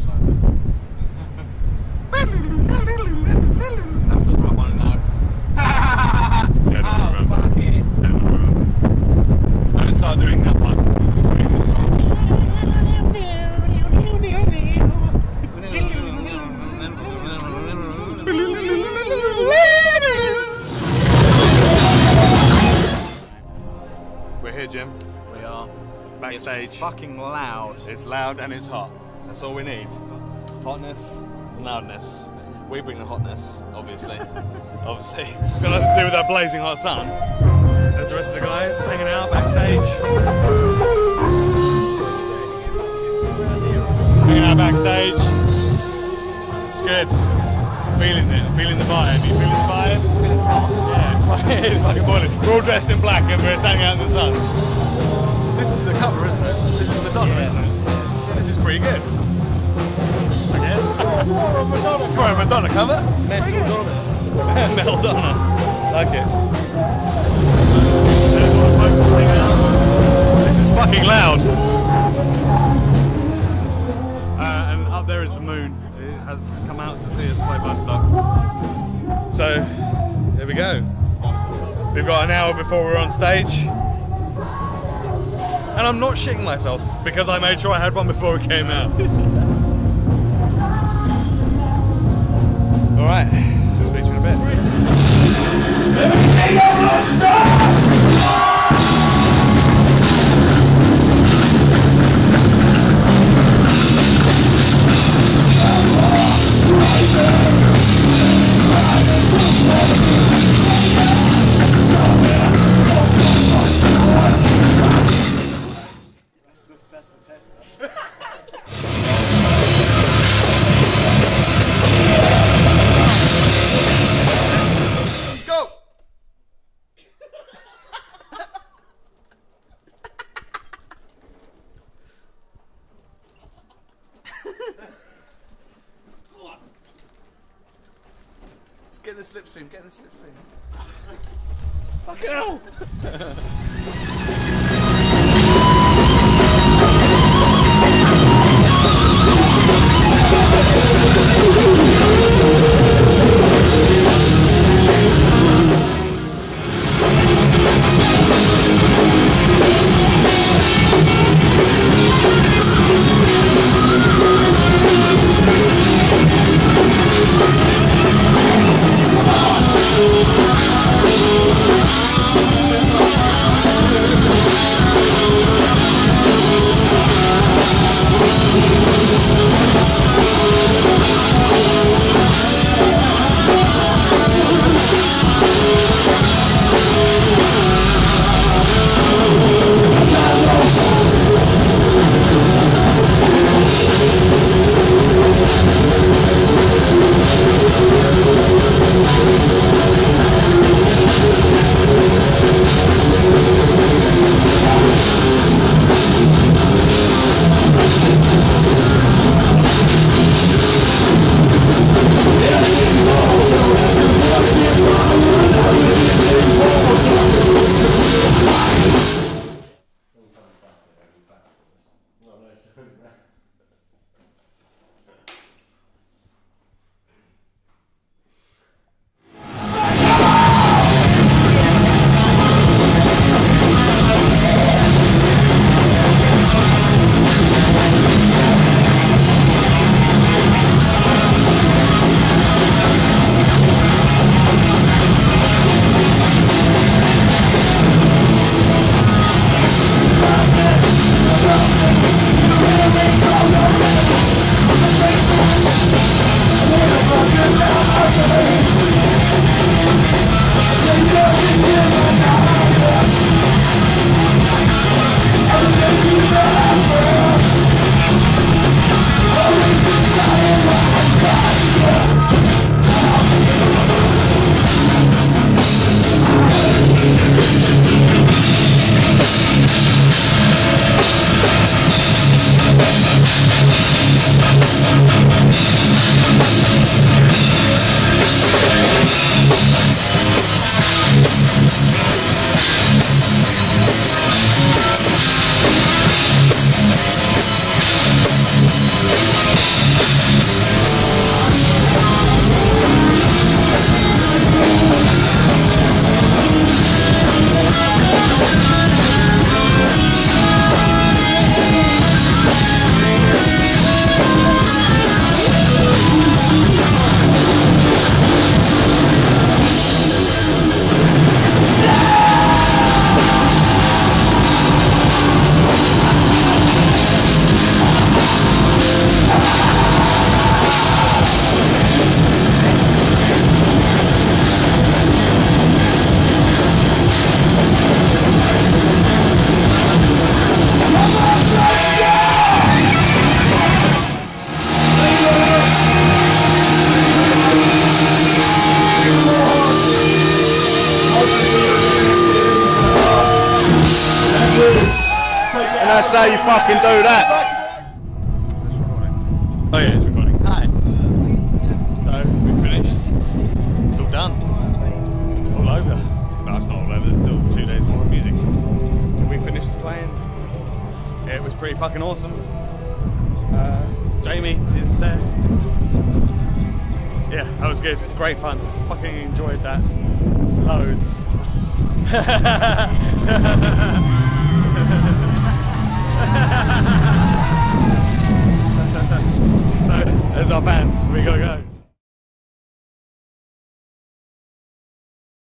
That's the right one, isn't it? Oh, fuck it. I haven't started doing that one. We're here, Jim. We are backstage. It's fucking loud. It's loud and it's hot. That's all we need. Hotness and loudness. We bring the hotness, obviously. Obviously. It's got nothing to do with that blazing hot sun. There's the rest of the guys hanging out backstage. Hanging out backstage. It's good. Feeling it. Feeling the vibe. You feeling the vibe? Yeah, it's fucking boiling. We're all dressed in black and we're standing out in the sun. This is the cover, isn't it? This is Madonna, isn't it? This is pretty good. I guess. For a Madonna cover? Madonna. Like it. There's all the folks hanging out. This is fucking loud. And up there is the moon. It has come out to see us play Bloodstock. So, here we go. We've got an hour before we're on stage. And I'm not shitting myself because I made sure I had one before it came out. Alright, speak to you in a bit. That's the test. Go! Let's get the slipstream, get the slipstream. Fucking hell! how you fucking do that. Is this recording? Oh yeah, it's recording. Hi. So, we finished. It's all done. All over. No, it's not all over, there's still 2 days more of music. And we finished playing. It was pretty fucking awesome. Jamie is there. Yeah, that was good. Great fun. Fucking enjoyed that. Loads.